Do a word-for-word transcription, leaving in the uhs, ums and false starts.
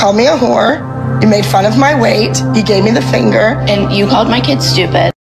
called me a whore. You made fun of my weight. You gave me the finger. And you called my kid stupid.